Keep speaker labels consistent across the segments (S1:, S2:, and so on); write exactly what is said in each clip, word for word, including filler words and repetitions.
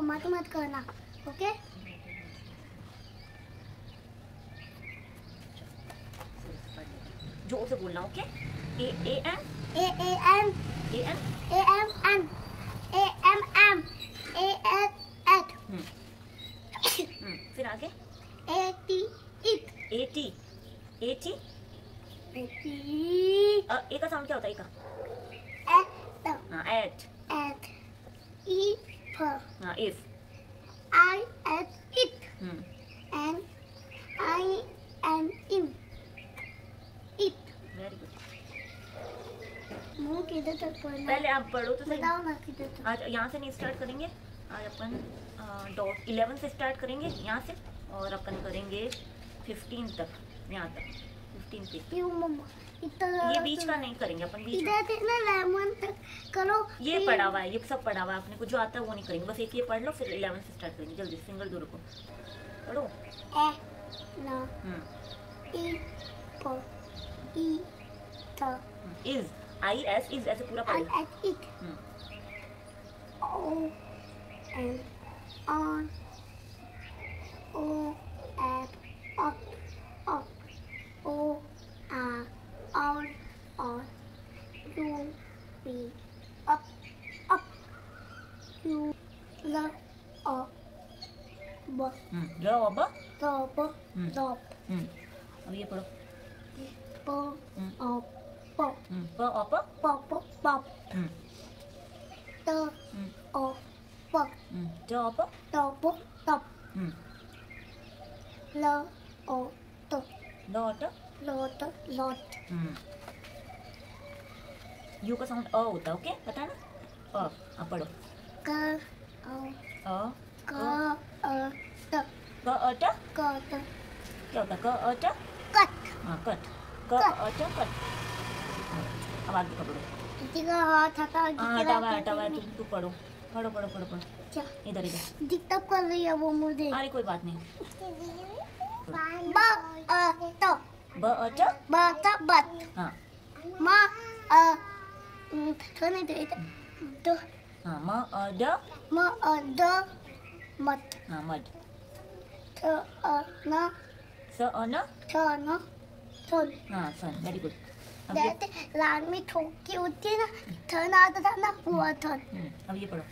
S1: मत मत करना, ओके?
S2: जोर से बोलना, okay? A A M
S1: A A M
S2: A M
S1: A M M A M M A at at.
S2: फिर आगे
S1: A T it
S2: A T A T
S1: A T
S2: A का sound क्या होता है? ए का
S1: एट
S2: हाँ at
S1: at E for
S2: हाँ if
S1: I at it and I am in it.
S2: Very good.
S1: मुंह किधर तक पढ़ना?
S2: पहले आप पढ़ो तो सही।
S1: बताओ ना किधर तक।
S2: आज यहाँ से नहीं स्टार्ट करेंगे, आज अपन डॉट इलेवन से स्टार्ट करेंगे यहाँ से, और अपन करेंगे फिफ्टीन तक, यहाँ तक फिफ्टीन पे।
S1: क्यों मम्मा इतना?
S2: ये बीच का नहीं करेंगे अपन, बीच
S1: इधर से ना लेमन तक करो।
S2: ये पढ़ा हुआ है, ये सब पढ़ा हुआ है अपने को, जो आता है वो नहीं करेंगे, बस एक ये पढ़ लो फिर इलेवन से स्टार्ट करेंगे। जल्दी सिंगल दो रुको पढ़ो।
S1: ए ना ई पर ई था
S2: इज आई एस इज ऐसे पूरा
S1: आई
S2: पढ़ेगा।
S1: At it O N on O F up up O आ on on U B up up U ल अ ब
S2: ज अब
S1: द ब द
S2: अब ये पढ़ो
S1: प अ प
S2: प अप
S1: प प पप त अ प
S2: ज अप
S1: त प तप ल अ त
S2: ड अट
S1: ल त लट
S2: यू का साउंड अ होता है, ओके? पता है ना? अ अब पढ़ो
S1: क अ
S2: अ
S1: क अ त
S2: क अट
S1: क त
S2: क्या होता है? क अट
S1: कट
S2: हाँ कट क अट कट। अब आगे का पढ़ो।
S1: किसी का हाथ हटा
S2: हाँ हटावा हटावा तुम तू पढ़ो पढ़ो पढ़ो पढ़ो पढ़ो
S1: क्या
S2: इधर इधर।
S1: दिक्कत कर रही है वो मुझे।
S2: अरे कोई बात नहीं।
S1: ब अ त
S2: ब अट
S1: ब त बत
S2: हाँ
S1: म अ सुने दे द
S2: हाँ म अ ड
S1: म अ द मत
S2: हाँ मड
S1: थ अ न
S2: स अ न
S1: थ न सन।
S2: हाँ सन। Very good. अब ये
S1: जैसे लाल में ठोक के होती है ना, थन आता था ना, हुआ थन।
S2: हम्म, अब ये पढ़ो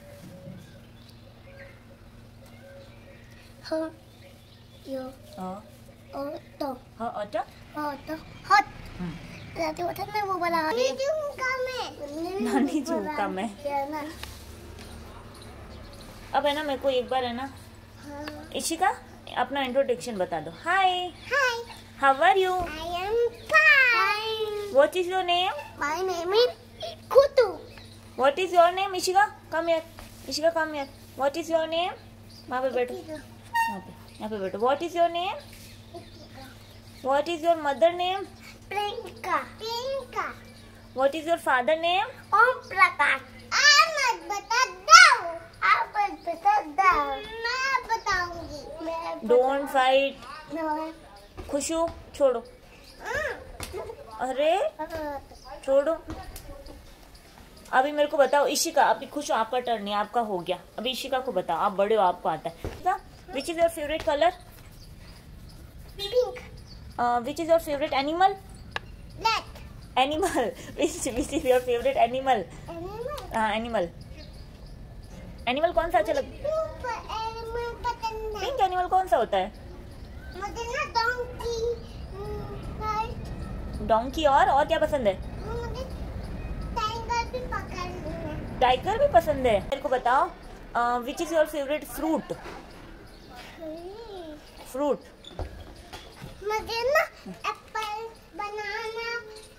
S1: ह यो
S2: अ
S1: ओ तो
S2: ह अट
S1: ह तो हट जैसे होता ना वो वाला। ये झुमका में
S2: नानी झुमका में।
S1: क्या ना?
S2: अब है ना मेरे को एक बार है ना इशिका अपना इंट्रोडक्शन बता दो। Hi
S1: hi
S2: how are you?
S1: I am fine.
S2: What is your name?
S1: My name is Kutu.
S2: What is your name? Ishika come here, Ishika come here. What is your name? वहाँ पे बैठो, यहाँ पे यहाँ पे बैठो। What is your name? What is your mother name?
S1: Priyanka. Priyanka.
S2: What is your father name?
S1: Om Prakash. आप मत बता दो, आप मत बता दो, मैं बताऊंगी। मैं
S2: डोंट फाइट।
S1: बताऊंगी।
S2: खुशू छोड़ो, अरे छोड़ो। अभी मेरे को बताओ इशिका, अभी खुशू आपका टर्न है, आपका हो गया। अभी इशिका को बताओ, आप बड़े हो, आपको आता है। Which is your favourite colour?
S1: Pink.
S2: Which is your favourite animal?
S1: Black.
S2: Animal which which is your favourite animal?
S1: Animal.
S2: हाँ एनिमल। एनिमल कौन सा अच्छा लगता है?
S1: एनिमल पसंद है।
S2: पिंक एनिमल कौन सा होता है?
S1: मुझे ना डोंकी,
S2: डोंकी। और और क्या पसंद है?
S1: मुझे टाइगर भी पसंद है।
S2: टाइगर भी पसंद है। मेरे को बताओ which is your favourite fruit? Fruit
S1: मुझे ना एप्पल, बनाना।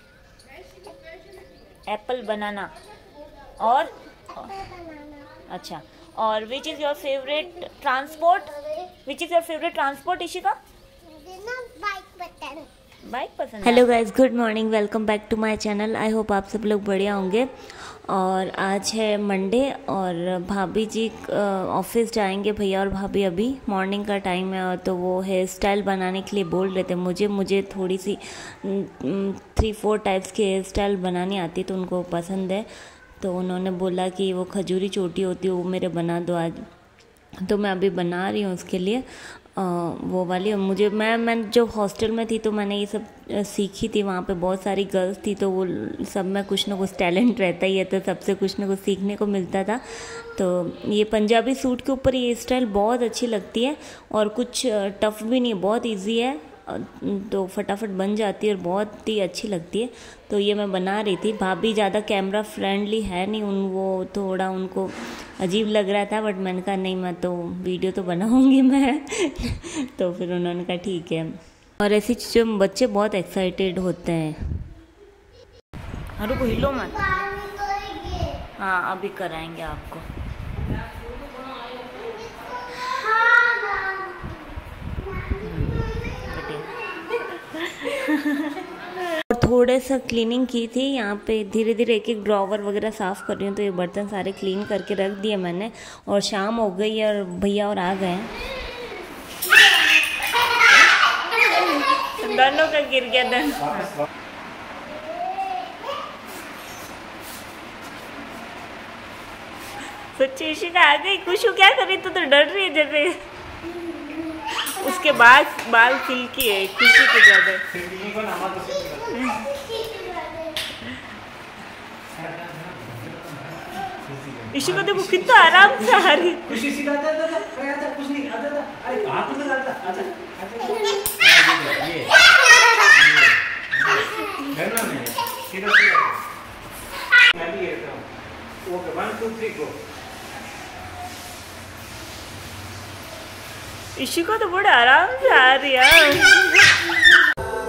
S2: एप्पल बनाना और
S1: एप्पल बनाना।
S2: अच्छा, और which is your favourite transport? Which is your favourite transport Ishika?
S1: मुझे ना बाइक पसंद है।
S2: बाइक पसंद है।
S3: Hello guys, good morning, welcome back to my channel. I hope आप सब लोग बढ़िया होंगे। और आज है मंडे और भाभी जी ऑफिस जाएंगे, भैया और भाभी। अभी मॉर्निंग का टाइम है और तो वो हेयर स्टाइल बनाने के लिए बोल रहे थे मुझे मुझे थोड़ी सी थ्री फोर टाइप्स की हेयर स्टाइल बनानी आती, तो उनको पसंद है। तो उन्होंने बोला कि वो खजूरी चोटी होती है वो मेरे बना दो आज। तो मैं अभी बना रही हूँ उसके लिए आ, वो वाली। मुझे मैं मैं जो हॉस्टल में थी तो मैंने ये सब सीखी थी, वहाँ पे बहुत सारी गर्ल्स थी तो वो सब में कुछ ना कुछ टैलेंट रहता ही है, तो सबसे कुछ ना कुछ सीखने को मिलता था। तो ये पंजाबी सूट के ऊपर ये स्टाइल बहुत अच्छी लगती है और कुछ टफ भी नहीं है, बहुत ईजी है, तो फटाफट बन जाती है और बहुत ही अच्छी लगती है। तो ये मैं बना रही थी। भाभी ज़्यादा कैमरा फ्रेंडली है नहीं, उन वो थोड़ा उनको अजीब लग रहा था, बट मैंने कहा नहीं मैं तो वीडियो तो बनाऊंगी मैं तो फिर उन्होंने कहा ठीक है। और ऐसी चीज़ों में बच्चे बहुत एक्साइटेड होते हैं।
S2: अरे को हिलो मत।
S3: हाँ अभी कराएंगे आपको। और थोड़े सा क्लीनिंग की थी यहाँ पे, धीरे धीरे एक एक ड्रॉवर वगैरह साफ़ कर रही हूँ। तो ये बर्तन सारे क्लीन करके रख दिए मैंने, और शाम हो गई है और भैया और आ गए हैं।
S2: दोनों का गिर गया धन। सच्ची इशिका आ गई। खुशू क्या कर रही? तू तो डर रही है जैसे। उसके बाद बाल सिल्की है खुशी के ज्यादा। इशिका देखो कितना आराम से आ रही।
S4: खुशी सीधा आता था, अरे आजा कुछ नहीं आता था, अरे हाथ में लगाता, आजा आजा ये घरना में सीधा सीधा मैं भी करता हूं। Okay one two three go.
S2: Ishika तो बड़े आराम से आ रही है।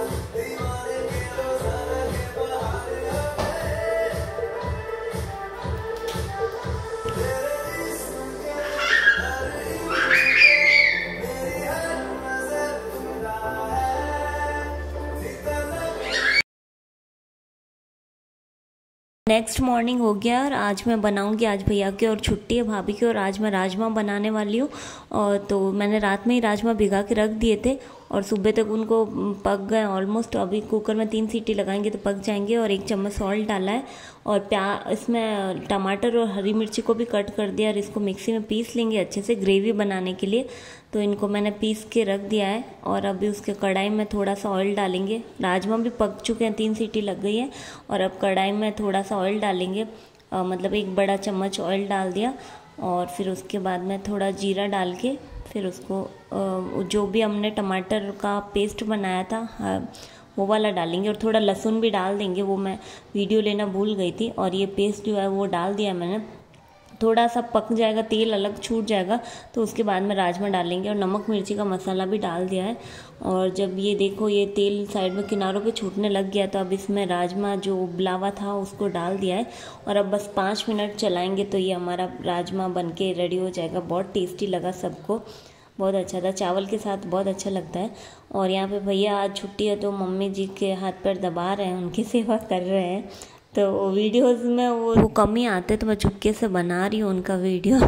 S3: नेक्स्ट मॉर्निंग हो गया और आज मैं बनाऊंगी, आज भैया की और छुट्टी है भाभी की, और आज मैं राजमा बनाने वाली हूँ। और तो मैंने रात में ही राजमा भिगा के रख दिए थे और सुबह तक उनको पक गए ऑलमोस्ट। अभी कुकर में तीन सीटी लगाएंगे तो पक जाएंगे। और एक चम्मच सॉल्ट डाला है और प्याज, इसमें टमाटर और हरी मिर्ची को भी कट कर दिया और इसको मिक्सी में पीस लेंगे अच्छे से ग्रेवी बनाने के लिए। तो इनको मैंने पीस के रख दिया है और अभी उसके कढ़ाई में थोड़ा सा ऑयल डालेंगे। राजमा भी पक चुके हैं, तीन सीटी लग गई है। और अब कढ़ाई में थोड़ा सा ऑयल डालेंगे, आ, मतलब एक बड़ा चम्मच ऑयल डाल दिया। और फिर उसके बाद में थोड़ा जीरा डाल के फिर उसको आ, जो भी हमने टमाटर का पेस्ट बनाया था आ, वो वाला डालेंगे। और थोड़ा लहसुन भी डाल देंगे, वो मैं वीडियो लेना भूल गई थी। और ये पेस्ट जो है वो डाल दिया मैंने। थोड़ा सा पक जाएगा, तेल अलग छूट जाएगा तो उसके बाद में राजमा डालेंगे। और नमक मिर्ची का मसाला भी डाल दिया है। और जब ये देखो ये तेल साइड में किनारों पे छूटने लग गया तो अब इसमें राजमा जो उबला हुआ था उसको डाल दिया है। और अब बस पाँच मिनट चलाएंगे तो ये हमारा राजमा बन के रेडी हो जाएगा। बहुत टेस्टी लगा सबको, बहुत अच्छा था, चावल के साथ बहुत अच्छा लगता है। और यहाँ पे भैया आज छुट्टी है तो मम्मी जी के हाथ पैर दबा रहे हैं, उनकी सेवा कर रहे हैं। तो वीडियोस में वो वो कम ही आते तो मैं चुपके से बना रही हूँ उनका वीडियो।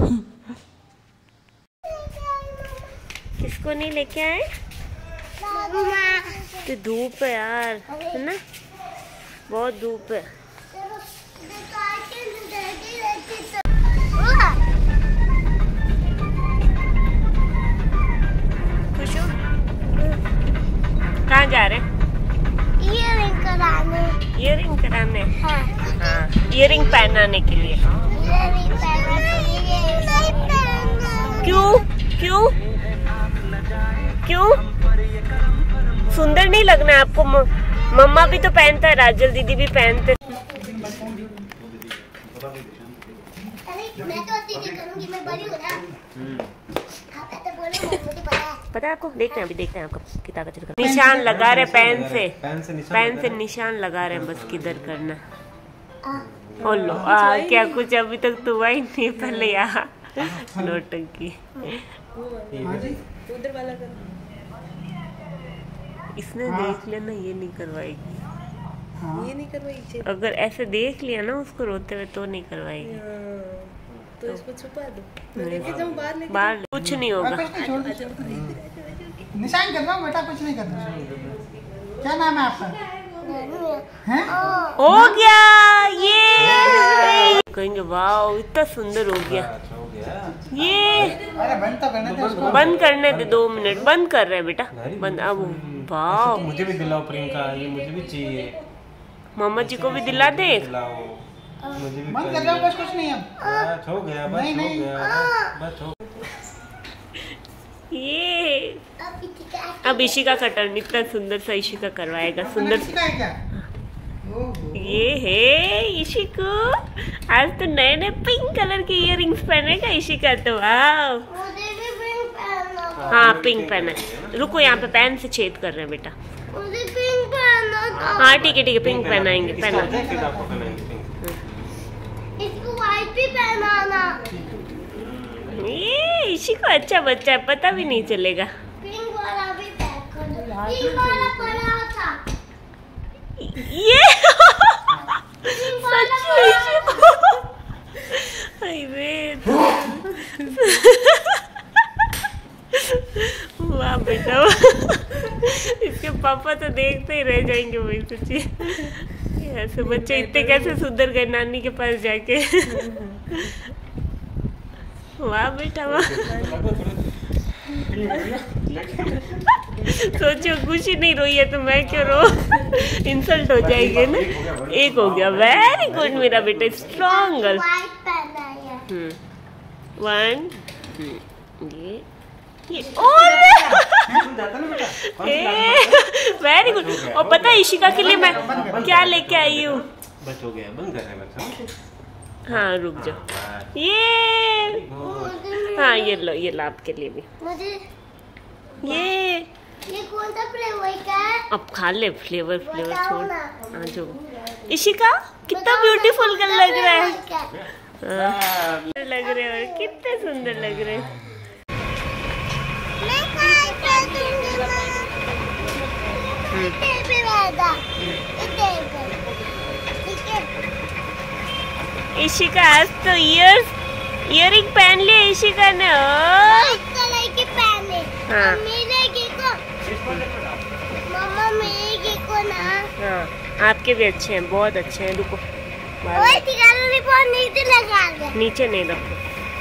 S2: किसको नहीं लेके आए? तो धूप है यार, है ना, बहुत धूप है। खुशू कहाँ जा रहे?
S1: ईयरिंग कराने।
S2: ईयरिंग कराने?
S1: हाँ।
S2: हाँ, ईयरिंग पहनाने के लिए।
S1: ईयरिंग पहनाने के लिए।
S2: क्यों क्यों क्यों? सुंदर नहीं लगना है आपको? मम्मा भी तो पहनता है, राजल दीदी भी पहनते।
S1: मैं तो अति करूंगी, मैं बड़ी हूं ना।
S2: पता है आपको? देखते हैं अभी, देखते हैं आपको कितना का निशान लगा रहे पेन से, पेन से निशान लगा रहे हैं, बस किधर करना। ओ लो आ, क्या कुछ अभी तक तो हुआ ही नहीं, पहले यहाँ नोटंकी। इसने देख लिया ना, ये नहीं करवाएगी,
S5: ये नहीं करवाएगी।
S2: अगर ऐसे देख लिया ना उसको रोते हुए तो नहीं करवाएगी।
S5: तो इसको छुपा दो, मैं लेके जाऊं बाहर, लेके
S2: बाहर कुछ नहीं होगा।
S4: निशान कर रहा हूँ बेटा, कुछ नहीं कर रहा। क्या नाम है आपका? हैं?
S2: हो गया ये। कहेंगे वाह इतना सुंदर हो गया।
S4: हो गया
S2: ये
S6: अरे बंद तो करने दे उसको।
S2: बंद करने दे, दो मिनट बंद कर रहे हैं बेटा, बंद। अब वाह
S4: मुझे भी दिलाओ प्रियंका, ये मुझे भी चाहिए।
S2: मामा जी को भी दिला दे।
S4: दिलाओ मुझे भी।
S6: बंद कर दो बस, कुछ नहीं अब।
S4: बस हो गया, बस
S6: नहीं,
S4: हो
S6: नहीं।
S4: गया, बस हो।
S2: ये
S1: अब इतना
S2: अब इशिका का टर्न, इतना सुंदर सा इशिका करवाएगा, सुंदर।
S6: सिखाया क्या? ओहो।
S2: ये है इशिको, आज तो नए नए पिंक कलर के इयररिंग्स पहनेगा इशिका तो। वाह
S1: मुझे भी पिंक पहनना था।
S2: हाँ पिंक पहना है। रुको यहाँ पे पेन से छेद कर रहे हैं बेटा।
S1: मुझे पिंक पहनना था।
S2: हाँ ठीक है ठीक है, पिंक पहनाएंगे,
S4: इसको
S2: पहना।
S4: देख के आपको पहनाएंगे पिंक।
S1: इसको व्हाइट भी पहनाना।
S2: ये इशिको अच्छा बच्चा है, पता भी नहीं चलेगा।
S1: पिंक वाला भी पैक कर दो। पिंक वाला पड़ा था।
S2: ये सच में इशिको। अरे वाह बेटा, इसके पापा तो देखते ही रह जाएंगे वही सच्ची। ऐसे बच्चे इतने कैसे सुधर गए नानी के पास जाके। वाह बेटा वाह। सोचो खुशी नहीं रोई है तो मैं क्यों रो, इंसल्ट हो जाएगी ना। एक हो गया, वेरी गुड मेरा बेटा, स्ट्रॉन्ग गर्ल।
S1: व्हाइट पहना है।
S2: हम्म वन ये ये और वेरी गुड। और पता है इशिका के लिए मैं क्या लेके आई हूँ?
S4: बस हो गया, बंद कर रहे हैं बस।
S2: हाँ रुक जाओ, ये हाँ ये लो, ये लो आपके लिए भी।
S1: मुझे
S2: ये
S1: ये कौन सा फ्लेवर का है?
S2: अब खा ले, फ्लेवर फ्लेवर
S1: बताओ
S2: छोड़।
S1: ना।
S2: हाँ जो इशिका कितना
S1: बताओ ना
S2: ब्यूटीफुल
S1: कौन सा
S2: लग रहा है।
S1: फ्लेवर का है?
S2: हाँ, लग रहे हैं और कितने सुंदर लग रहे हैं।
S1: मैं काय कर दूंगी माँ। इधर पे वादा। इधर पे। ठीक है।
S2: इशिका आज तो ईयर्स इयरिंग पहन लिए इशिका ने। ओ
S1: व्हाइट कलर के पहने।
S2: हाँ।
S1: मेरे को मम्मा मेरे को ना।
S2: हाँ आपके भी अच्छे हैं, बहुत अच्छे हैं। रुको
S1: ओए तिगारा रिपोर्ट नीचे लगा दे।
S2: नीचे नहीं रखो।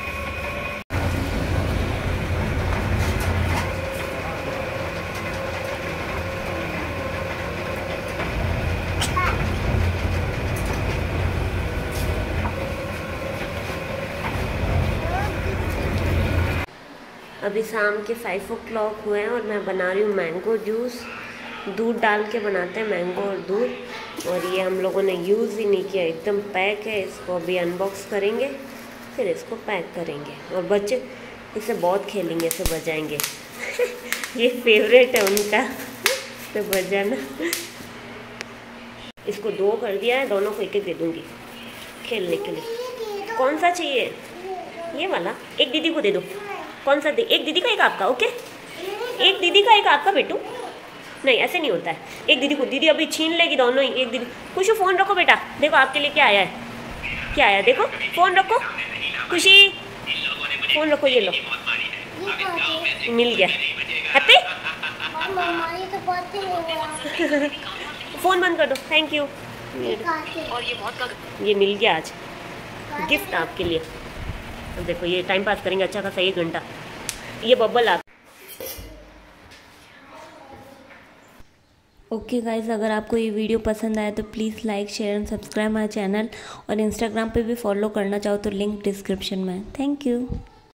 S2: अभी शाम के फाइव ओ क्लॉक हुए हैं और मैं बना रही हूँ मैंगो जूस। दूध डाल के बनाते हैं मैंगो और दूध, और ये हम लोगों ने यूज़ ही नहीं किया, एकदम पैक है। इसको अभी अनबॉक्स करेंगे, फिर इसको पैक करेंगे। और बच्चे इसे बहुत खेलेंगे, इसे बजाएंगे। ये फेवरेट है उनका, तो बजाना। इसको दो कर दिया है, दोनों को एक एक दे दूँगी खेलने के लिए। कौन सा चाहिए? ये वाला? एक दीदी को दे दो। कौन सा दे? एक दीदी का एक आपका, ओके? एक दीदी का एक आपका बेटू। नहीं ऐसे नहीं होता है, एक दीदी को। दीदी अभी छीन लेगी दोनों ही। एक दीदी। खुशी फ़ोन रखो बेटा, देखो आपके लिए क्या आया है। क्या आया देखो, फ़ोन रखो। खुशी फ़ोन रखो, ये लो, मिल गया। हैप्पी?
S1: मम्मा ये तो बहुत ही नहीं हुआ।
S2: फ़ोन बंद कर दो, थैंक यू।
S1: ये काटे।
S2: और ये बहुत ये मिल गया आज, गिफ्ट आपके लिए। अब देखो ये टाइम पास करेंगे अच्छा खासा एक घंटा। ये बबल आप।
S3: ओके गाइज़, अगर आपको ये वीडियो पसंद आया तो please like share and subscribe my channel, और इंस्टाग्राम पे भी फॉलो करना चाहो तो लिंक डिस्क्रिप्शन में है। Thank you.